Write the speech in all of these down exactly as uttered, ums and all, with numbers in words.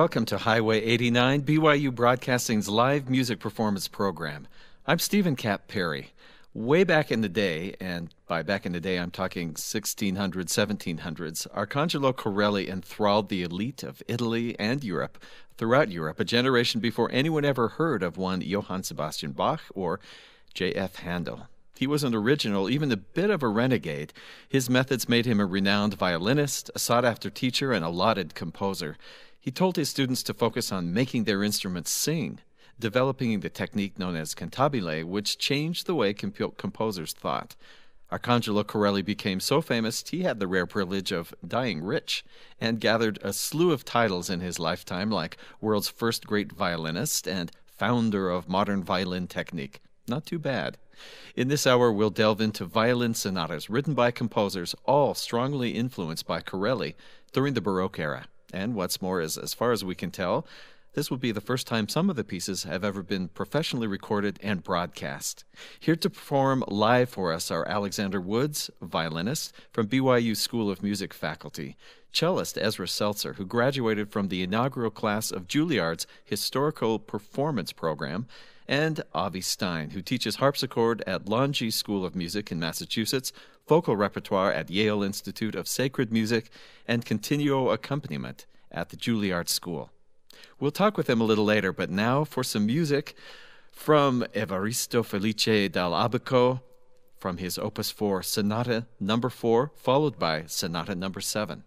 welcome to Highway eighty-nine, B Y U Broadcasting's live music performance program. I'm Stephen Kapp Perry. Way back in the day, and by back in the day I'm talking sixteen hundreds, seventeen hundreds, Arcangelo Corelli enthralled the elite of Italy and Europe, throughout Europe, a generation before anyone ever heard of one Johann Sebastian Bach or J F Handel. He was an original, even a bit of a renegade. His methods made him a renowned violinist, a sought-after teacher, and a lauded composer. He told his students to focus on making their instruments sing, developing the technique known as cantabile, which changed the way comp- composers thought. Arcangelo Corelli became so famous he had the rare privilege of dying rich and gathered a slew of titles in his lifetime, like world's first great violinist and founder of modern violin technique. Not too bad. In this hour, we'll delve into violin sonatas written by composers, all strongly influenced by Corelli during the Baroque era. And what's more is, as far as we can tell, this will be the first time some of the pieces have ever been professionally recorded and broadcast. Here to perform live for us are Alexander Woods, violinist from B Y U School of Music faculty, cellist Ezra Seltzer, who graduated from the inaugural class of Juilliard's Historical Performance Program, and Avi Stein, who teaches harpsichord at Longy School of Music in Massachusetts, vocal repertoire at Yale Institute of Sacred Music, and continuo accompaniment at the Juilliard School. We'll talk with them a little later, but now for some music from Evaristo Felice Dall'Abaco, from his Opus four Sonata number four, followed by Sonata number seven.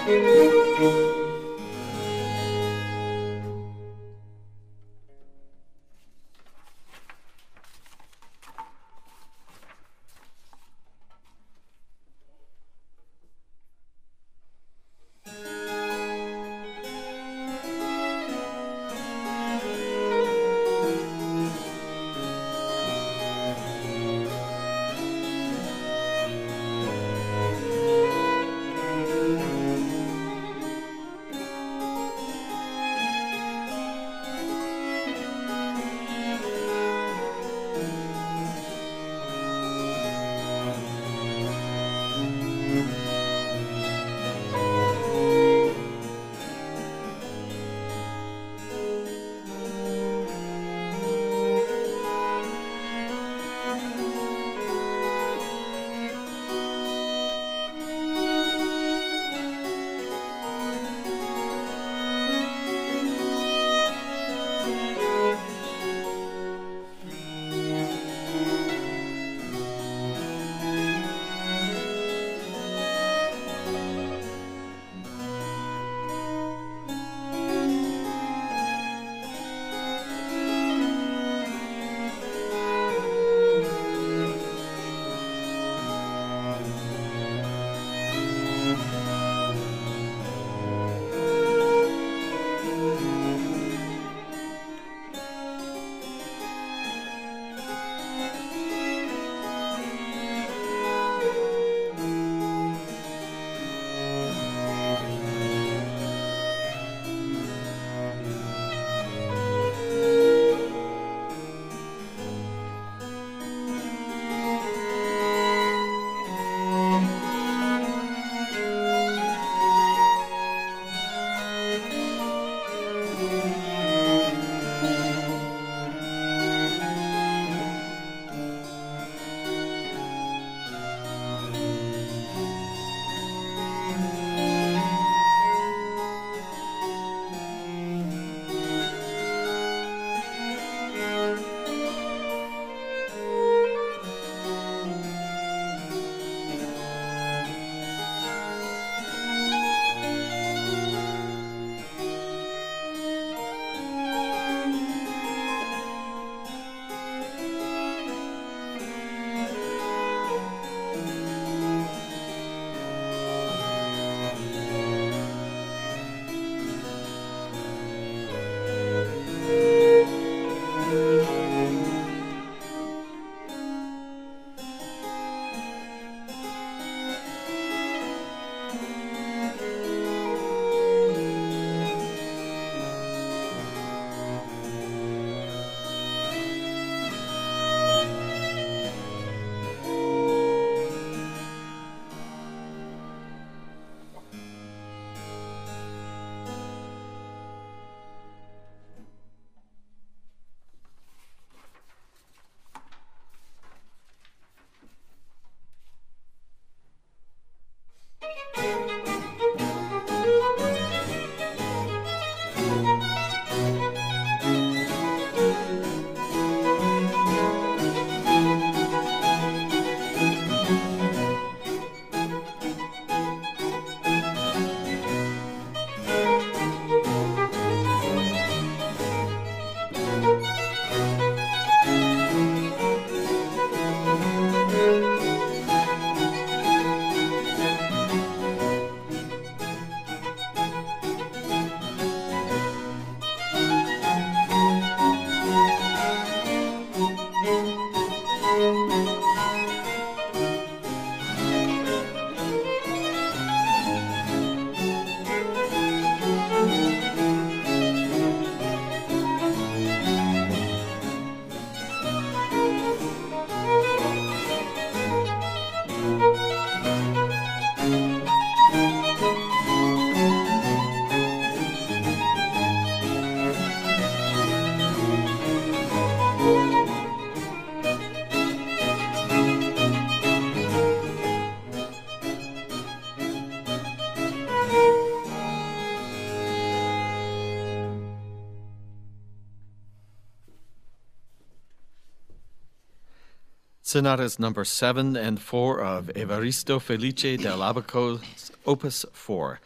Sonatas number seven and four of Evaristo Felice Dall'Abaco's Opus four.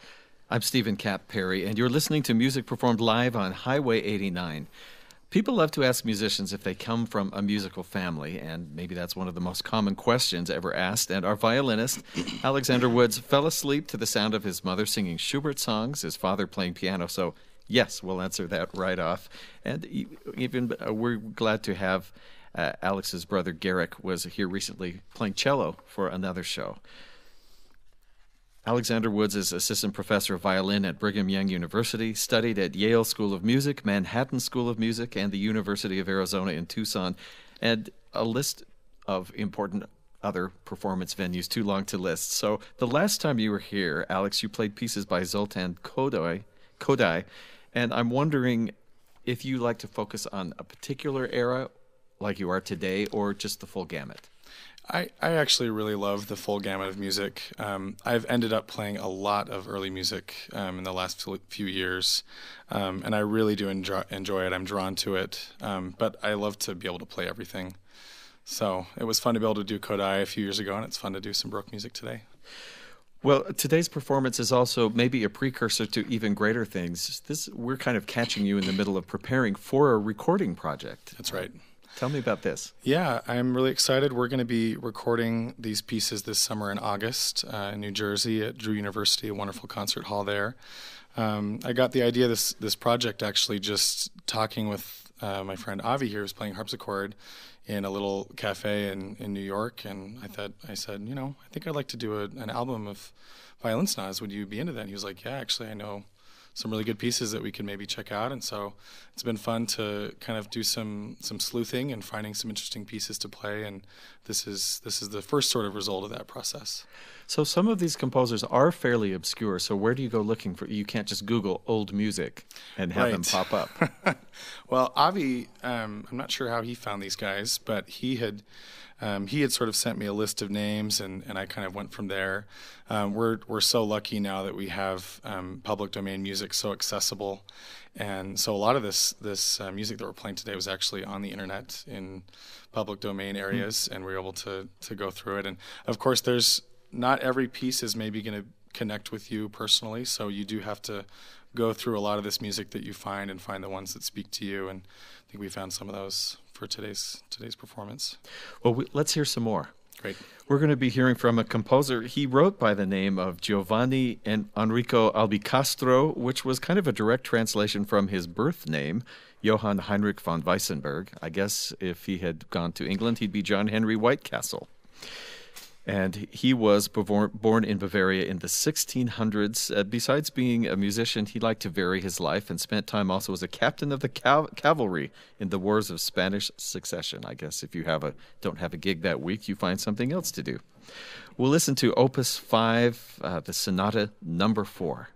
I'm Stephen Kapp Perry, and you're listening to music performed live on Highway eighty-nine. People love to ask musicians if they come from a musical family, and maybe that's one of the most common questions ever asked. And our violinist, Alexander Woods, fell asleep to the sound of his mother singing Schubert songs, his father playing piano. So, yes, we'll answer that right off. And even uh, we're glad to have uh, Alex's brother Garrick was here recently playing cello for another show. Alexander Woods is assistant professor of violin at Brigham Young University, studied at Yale School of Music, Manhattan School of Music, and the University of Arizona in Tucson, and a list of important other performance venues, too long to list. So the last time you were here, Alex, you played pieces by Zoltan Kodály, Kodály, and I'm wondering if you like to focus on a particular era like you are today, or just the full gamut. I, I actually really love the full gamut of music. Um, I've ended up playing a lot of early music um, in the last few years, um, and I really do enjoy, enjoy it. I'm drawn to it, um, but I love to be able to play everything. So it was fun to be able to do Kodály a few years ago, and it's fun to do some Baroque music today. Well, today's performance is also maybe a precursor to even greater things. This we're kind of catching you in the middle of preparing for a recording project. That's right. Tell me about this. Yeah, I'm really excited. We're going to be recording these pieces this summer in August uh, in New Jersey at Drew University, a wonderful concert hall there. Um, I got the idea of this, this project actually just talking with uh, my friend Avi here, who's playing harpsichord in a little cafe in, in New York. And I thought, I said, you know, I think I'd like to do a, an album of violin sonatas. Would you be into that? And he was like, yeah, actually, I know some really good pieces that we can maybe check out. And so it's been fun to kind of do some some sleuthing and finding some interesting pieces to play. And this is this is the first sort of result of that process. So some of these composers are fairly obscure. So where do you go looking for? You can't just Google old music and have right. them pop up. Well, Avi, um, I'm not sure how he found these guys, but he had um, he had sort of sent me a list of names, and, and I kind of went from there. Um, we're we're so lucky now that we have um, public domain music so accessible, and so a lot of this this uh, music that we're playing today was actually on the internet in public domain areas, mm-hmm. and we were able to to go through it. And of course, there's not every piece is maybe going to connect with you personally, so you do have to go through a lot of this music that you find and find the ones that speak to you. And I think we found some of those for today's today's performance. Well, we, let's hear some more. Great. We're going to be hearing from a composer. He wrote by the name of Giovanni and Henrico Albicastro, which was kind of a direct translation from his birth name, Johann Heinrich von Weissenberg. I guess if he had gone to England, he'd be John Henry Whitecastle. And he was born in Bavaria in the sixteen hundreds. Uh, besides being a musician, he liked to vary his life and spent time also as a captain of the cav- cavalry in the Wars of Spanish Succession. I guess if you have a don't have a gig that week, you find something else to do. We'll listen to Opus five, uh, the Sonata Number four.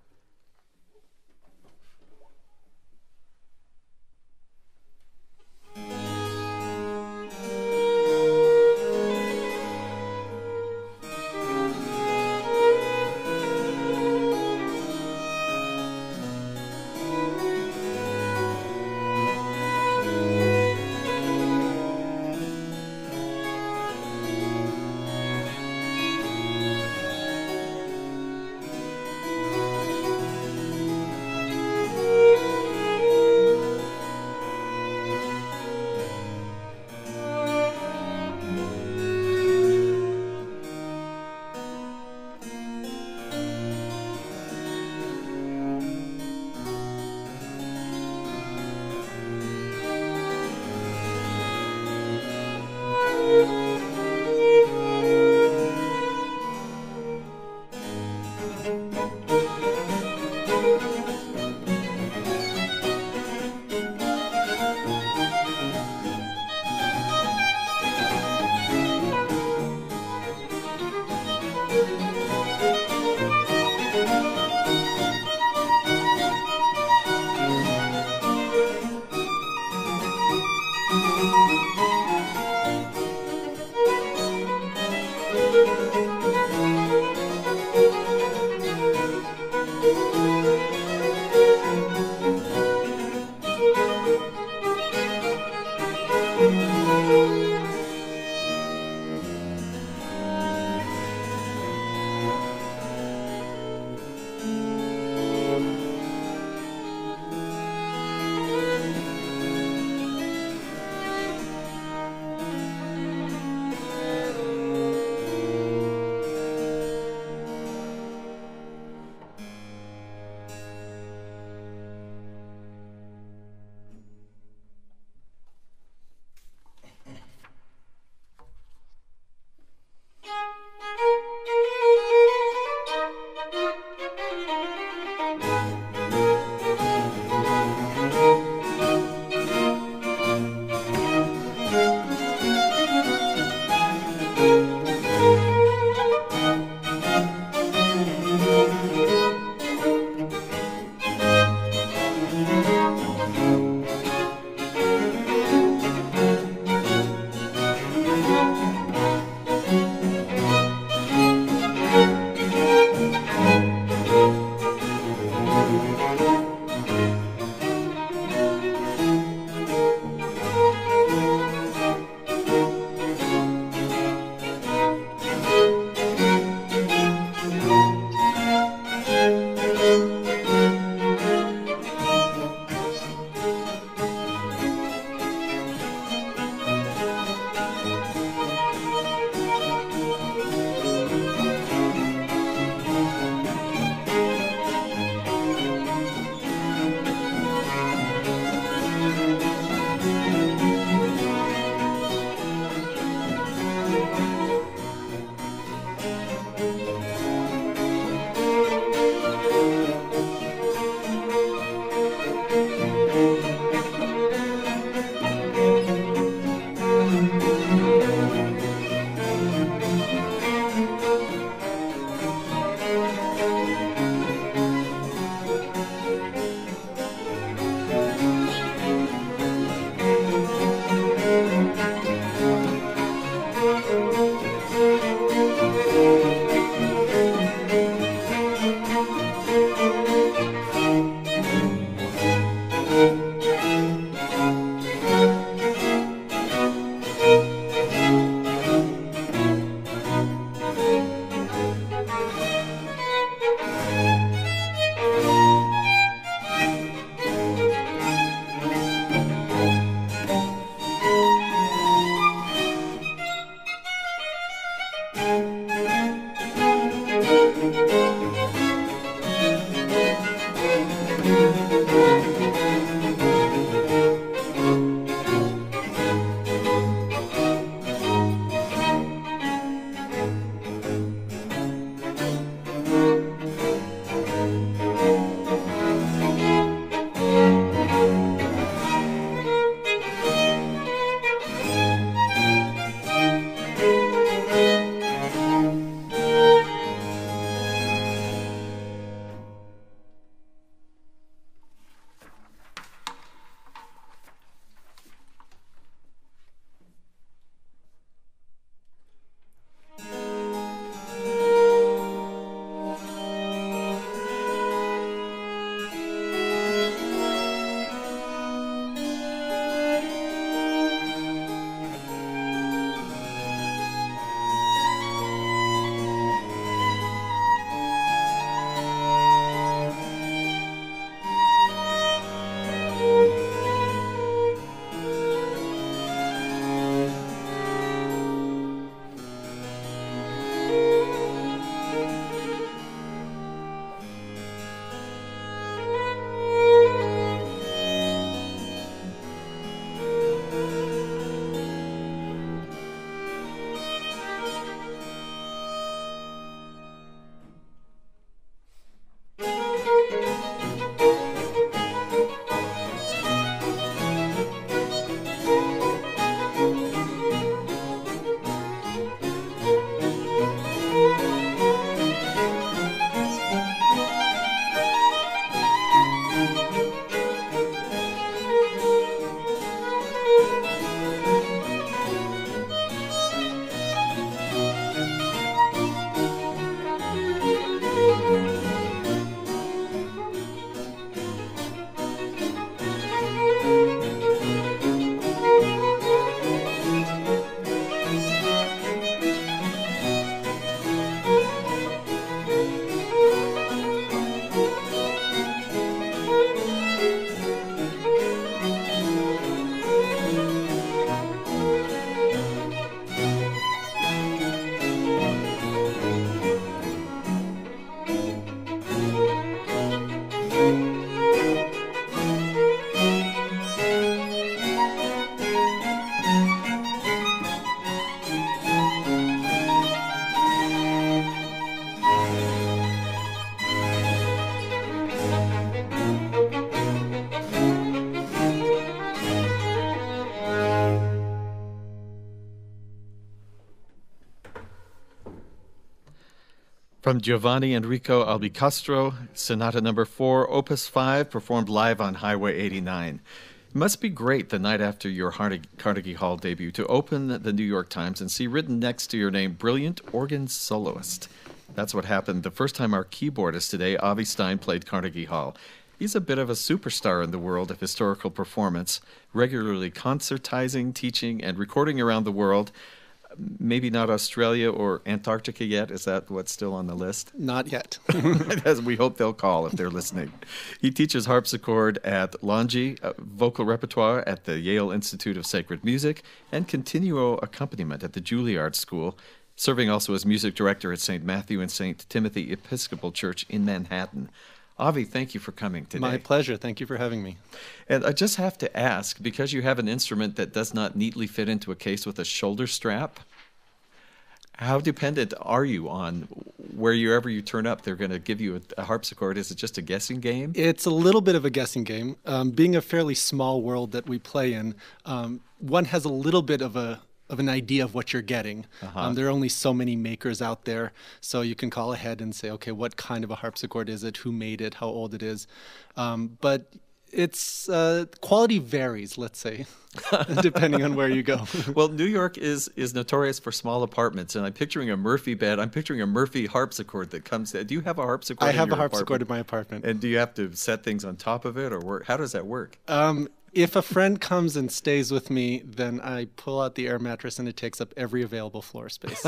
From Giovanni Henrico Albicastro, Sonata Number Four, Opus Five, performed live on Highway eighty-nine. It must be great the night after your Carnegie Hall debut to open the New York Times and see written next to your name, "Brilliant Organ Soloist." That's what happened the first time our keyboardist today, Avi Stein, played Carnegie Hall. He's a bit of a superstar in the world of historical performance, regularly concertizing, teaching, and recording around the world. Maybe not Australia or Antarctica yet. Is that what's still on the list? Not yet. As we hope they'll call if they're listening. He teaches harpsichord at Longy, uh, vocal repertoire at the Yale Institute of Sacred Music, and continuo accompaniment at the Juilliard School, serving also as music director at Saint Matthew and Saint Timothy Episcopal Church in Manhattan. Avi, thank you for coming today. My pleasure. Thank you for having me. And I just have to ask, because you have an instrument that does not neatly fit into a case with a shoulder strap, how dependent are you on wherever you turn up, they're going to give you a, a harpsichord? Is it just a guessing game? It's a little bit of a guessing game. Um, being a fairly small world that we play in, um, one has a little bit of a of an idea of what you're getting. Uh-huh. Um, there are only so many makers out there, so you can call ahead and say, okay, what kind of a harpsichord is it? Who made it? How old it is? Um, but it's uh, quality varies, let's say, depending on where you go. Well, New York is is notorious for small apartments, and I'm picturing a Murphy bed. I'm picturing a Murphy harpsichord that comes. Do you have a harpsichord? I have in your a harpsichord apartment? in my apartment. And do you have to set things on top of it, or work? How does that work? Um, If a friend comes and stays with me, then I pull out the air mattress and it takes up every available floor space.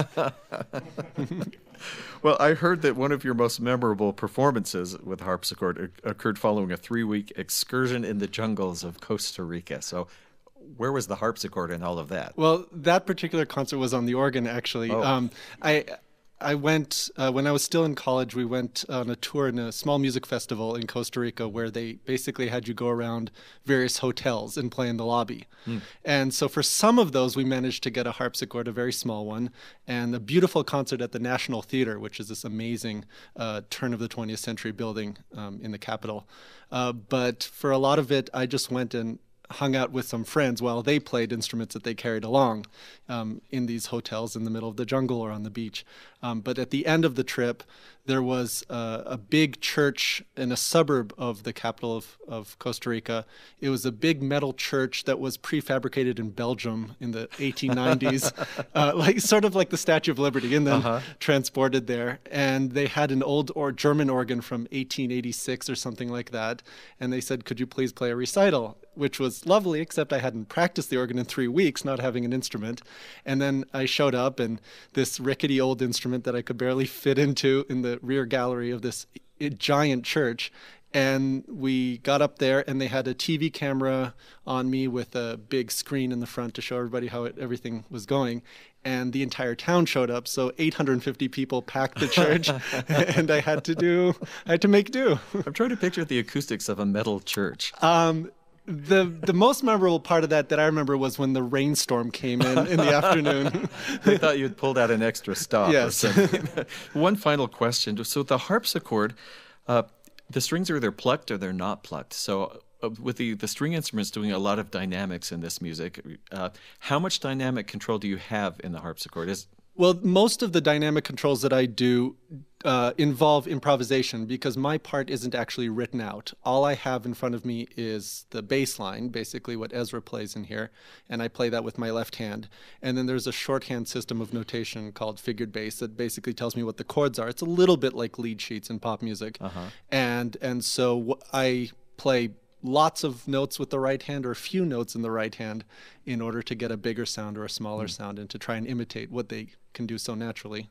Well, I heard that one of your most memorable performances with harpsichord occurred following a three-week excursion in the jungles of Costa Rica. So where was the harpsichord in all of that? Well, that particular concert was on the organ, actually. Oh. Um, I... I went, uh, when I was still in college, we went on a tour in a small music festival in Costa Rica where they basically had you go around various hotels and play in the lobby. Mm. And so for some of those, we managed to get a harpsichord, a very small one, and a beautiful concert at the National Theater, which is this amazing uh, turn of the twentieth century building um, in the capital. Uh, but for a lot of it, I just went and hung out with some friends while they played instruments that they carried along um, in these hotels in the middle of the jungle or on the beach. Um, but at the end of the trip, there was uh, a big church in a suburb of the capital of, of Costa Rica. It was a big metal church that was prefabricated in Belgium in the eighteen nineties, uh, like sort of like the Statue of Liberty, and then uh-huh. transported there. And they had an old or German organ from eighteen eighty-six or something like that. And they said, could you please play a recital? Which was lovely, except I hadn't practiced the organ in three weeks, not having an instrument. And then I showed up, and this rickety old instrument that I could barely fit into in the rear gallery of this giant church. And we got up there, and they had a T V camera on me with a big screen in the front to show everybody how it, everything was going. And the entire town showed up, so eight hundred fifty people packed the church, and I had to do, I had to make do. I'm trying to picture the acoustics of a metal church. Um, The the most memorable part of that that I remember was when the rainstorm came in in the afternoon. They thought you'd pulled out an extra stop yes. or something. One final question. So the harpsichord, uh, the strings are either plucked or they're not plucked. So uh, with the, the string instruments doing a lot of dynamics in this music, uh, how much dynamic control do you have in the harpsichord? Is Well, most of the dynamic controls that I do uh, involve improvisation because my part isn't actually written out. All I have in front of me is the bass line, basically what Ezra plays in here, and I play that with my left hand. And then there's a shorthand system of notation called figured bass that basically tells me what the chords are. It's a little bit like lead sheets in pop music. Uh-huh. And, and so I play lots of notes with the right hand or a few notes in the right hand in order to get a bigger sound or a smaller mm. sound and to try and imitate what they can do so naturally.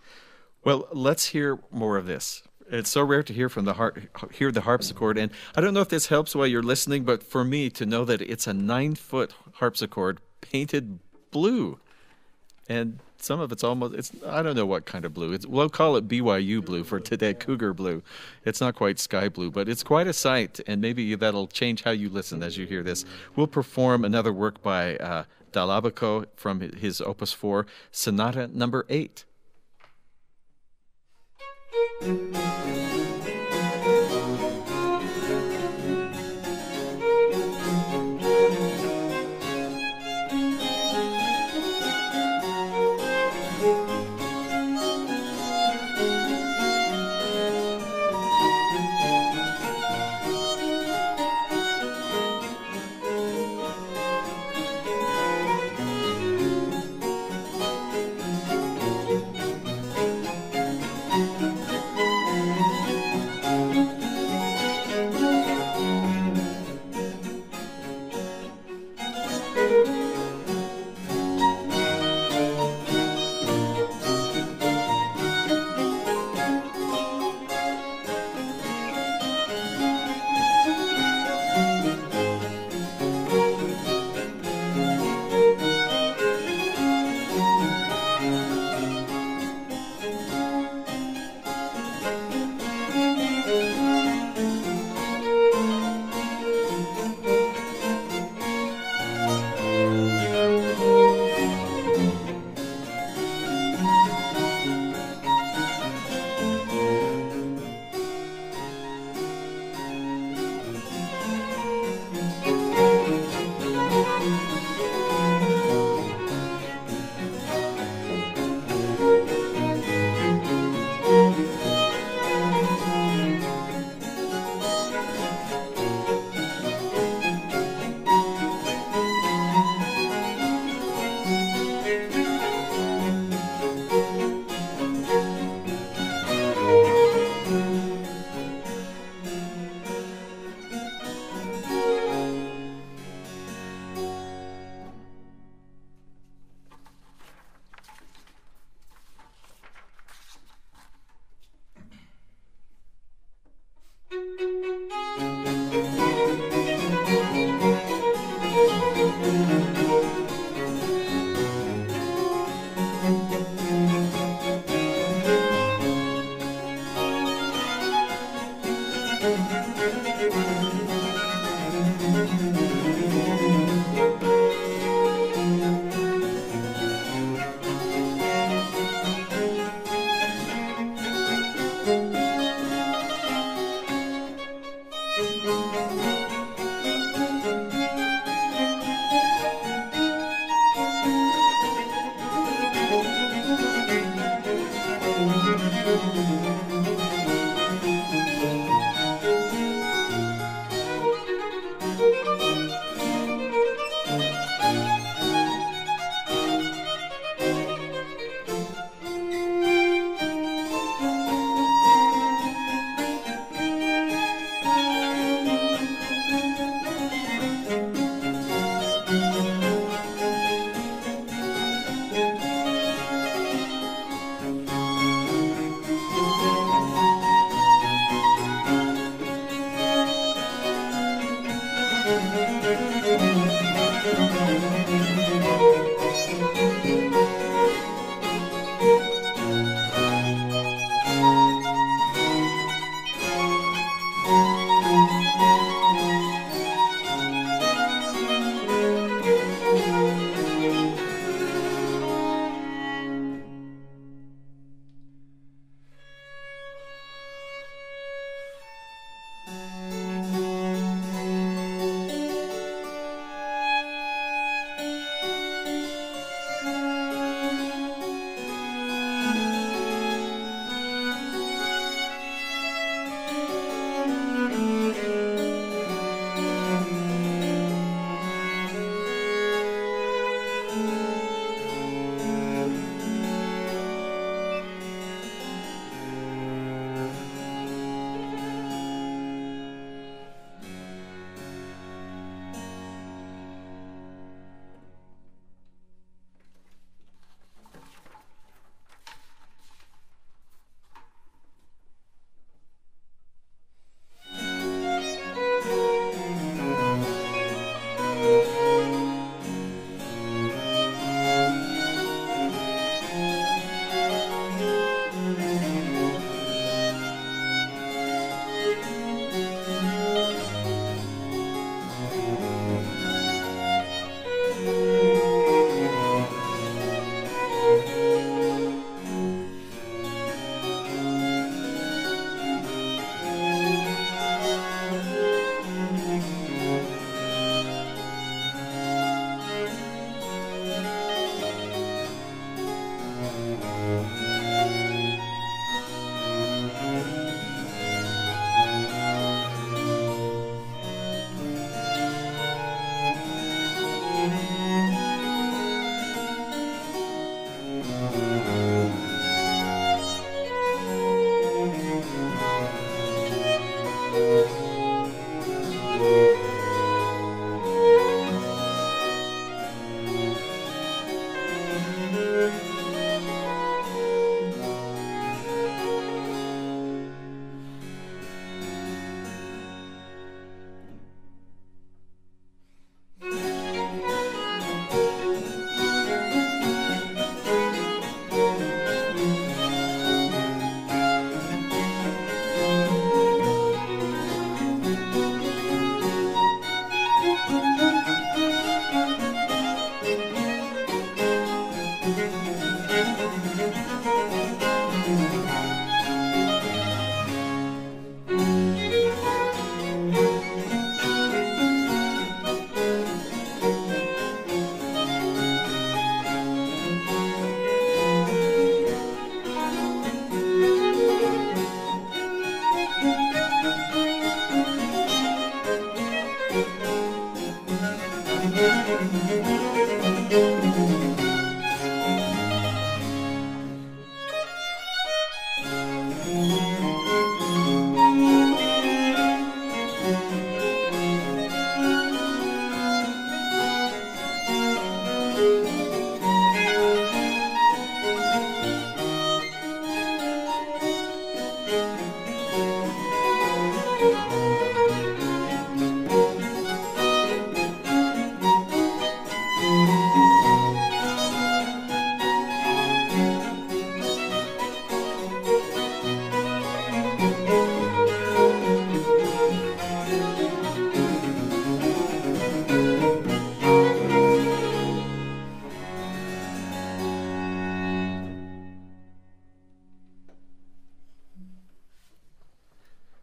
Well, let's hear more of this. It's so rare to hear from the har- hear the harpsichord, and I don't know if this helps while you're listening, but for me to know that it's a nine-foot harpsichord painted blue, and some of it's almost, it's I don't know what kind of blue. It's, we'll call it B Y U blue for today, Cougar blue. It's not quite sky blue, but it's quite a sight, and maybe that'll change how you listen as you hear this. We'll perform another work by uh, Dall'Abaco from his Opus four, Sonata Number eight.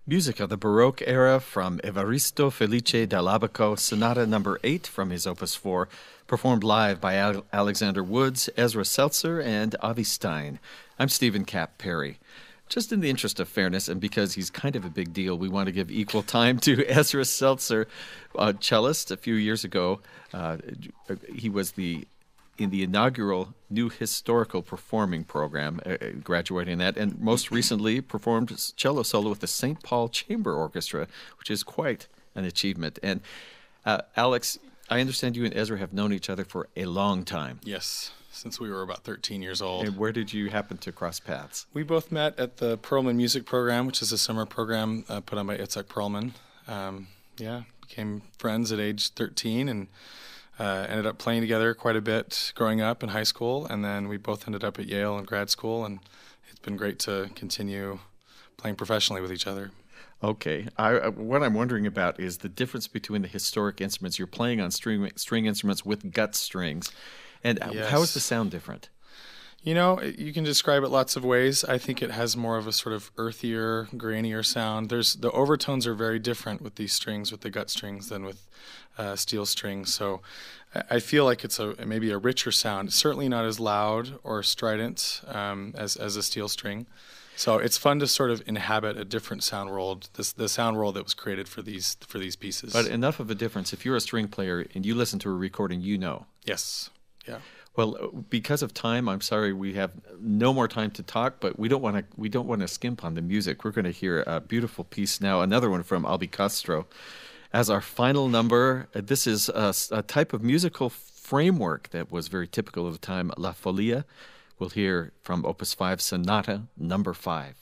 Music of the Baroque era from Evaristo, Felice, Dall'Abaco, Sonata number eight from his Opus four, performed live by Al- Alexander Woods, Ezra Seltzer, and Avi Stein. I'm Stephen Kapp Perry. Just in the interest of fairness, and because he's kind of a big deal, we want to give equal time to Ezra Seltzer, a cellist. A few years ago, uh, he was the in the inaugural new historical performing program, uh, graduating that, and most recently performed cello solo with the Saint Paul Chamber Orchestra, which is quite an achievement. And uh, Alex, I understand you and Ezra have known each other for a long time. Yes, since we were about thirteen years old. And where did you happen to cross paths? We both met at the Perlman Music Program, which is a summer program uh, put on by Itzhak Perlman. Um, yeah, became friends at age thirteen and Uh, ended up playing together quite a bit growing up in high school, and then we both ended up at Yale in grad school, and it's been great to continue playing professionally with each other. Okay. I, what I'm wondering about is the difference between the historic instruments. You're playing on string string instruments with gut strings, and Yes. how is the sound different? You know, you can describe it lots of ways. I think it has more of a sort of earthier, grainier sound. There's the overtones are very different with these strings, with the gut strings, than with uh, steel strings. So I I feel like it's a maybe a richer sound. It's certainly not as loud or strident um, as as a steel string. So it's fun to sort of inhabit a different sound world, this the sound world that was created for these for these pieces. But enough of a difference. If you're a string player and you listen to a recording, you know. Yes. Yeah. Well, because of time, I'm sorry we have no more time to talk, but we don't want to we don't want to skimp on the music. We're going to hear a beautiful piece now, another one from Albicastro. As our final number, this is a, a type of musical framework that was very typical of the time, La Folia. We'll hear from Opus five, Sonata number five.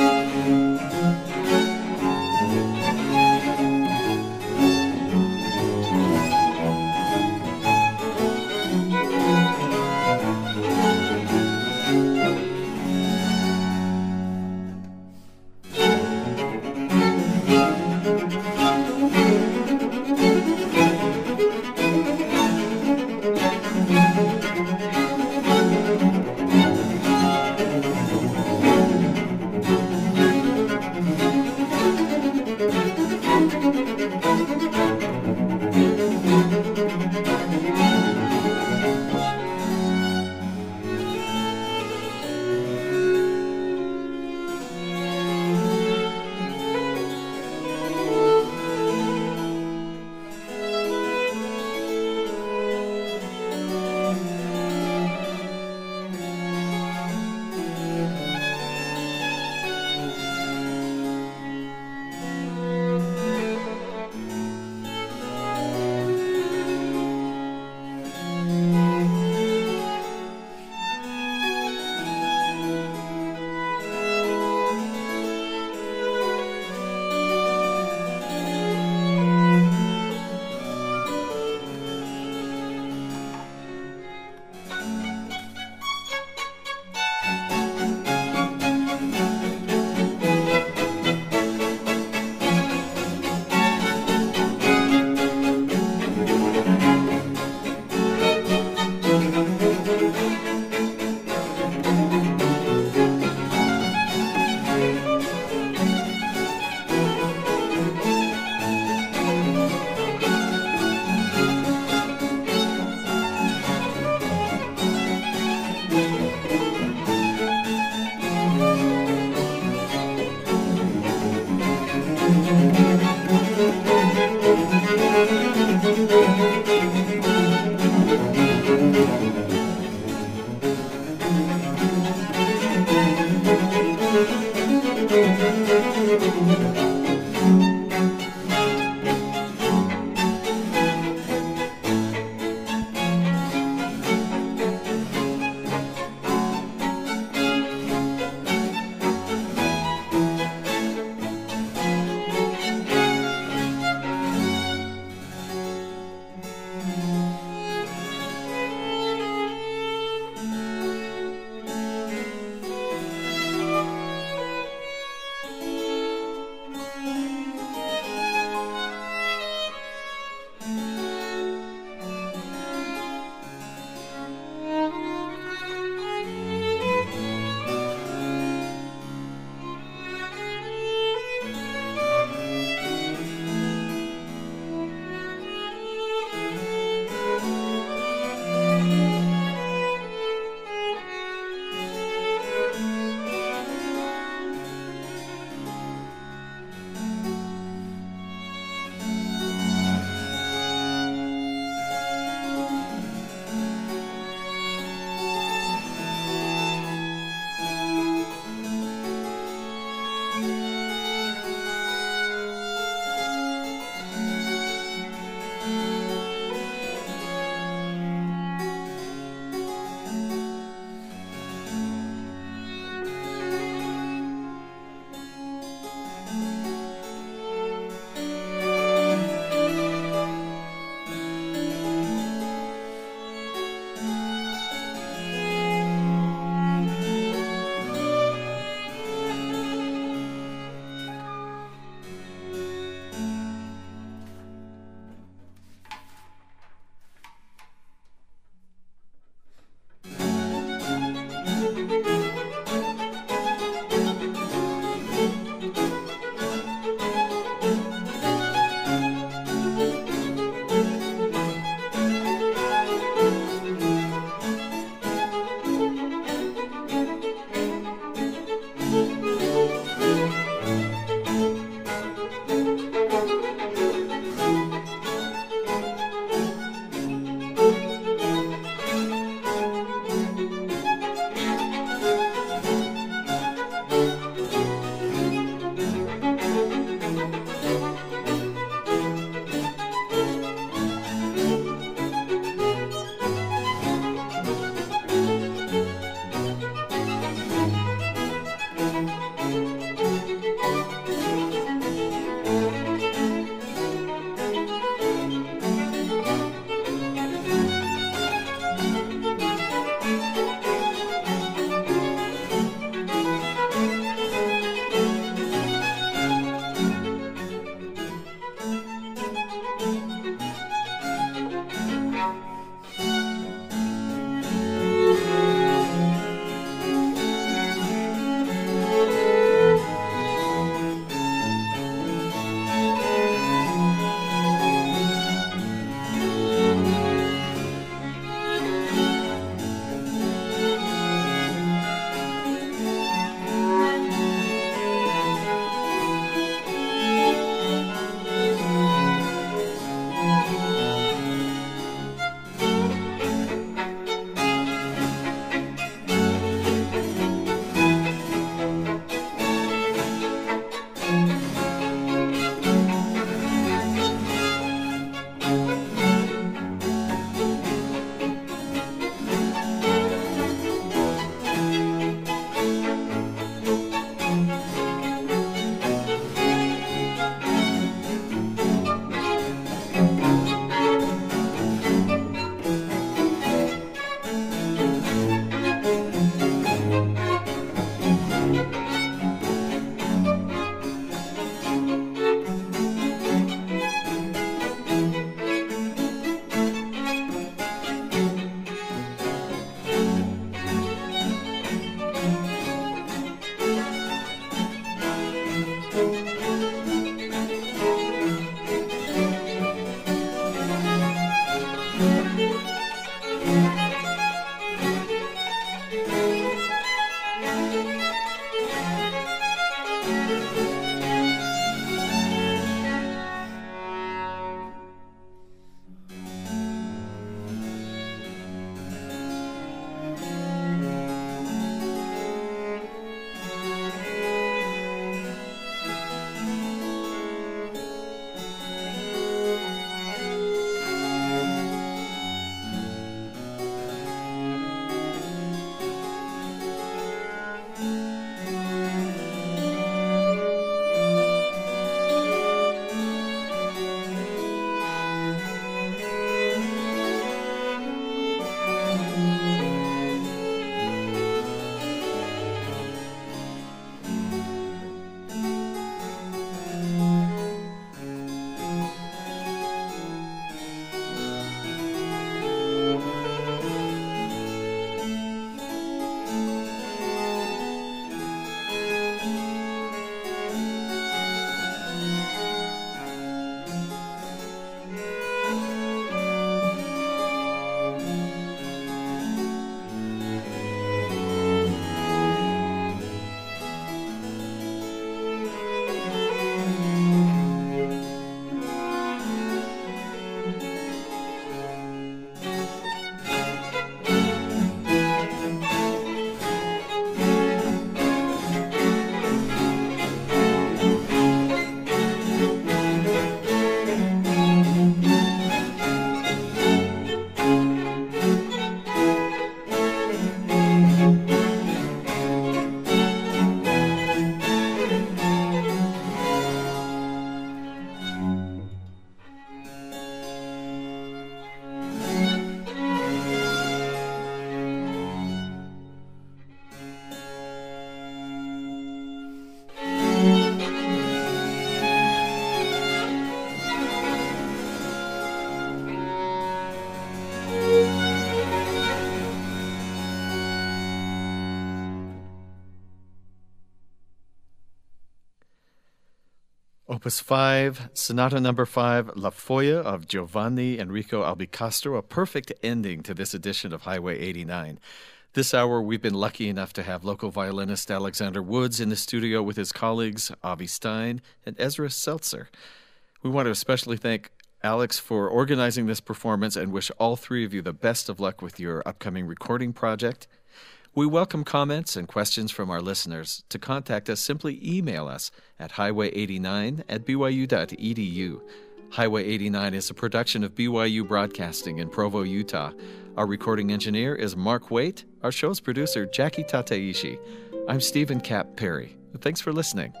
Opus five, Sonata Number five, La Folla of Giovanni Henrico Albicastro, a perfect ending to this edition of Highway eighty-nine. This hour, we've been lucky enough to have local violinist Alexander Woods in the studio with his colleagues Avi Stein and Ezra Seltzer. We want to especially thank Alex for organizing this performance and wish all three of you the best of luck with your upcoming recording project. We welcome comments and questions from our listeners. To contact us, simply email us at highway eighty-nine at b y u dot e d u. Highway eighty-nine is a production of B Y U Broadcasting in Provo, Utah. Our recording engineer is Mark Waite. Our show's producer, Jackie Tataishi. I'm Stephen Kapp Perry. Thanks for listening.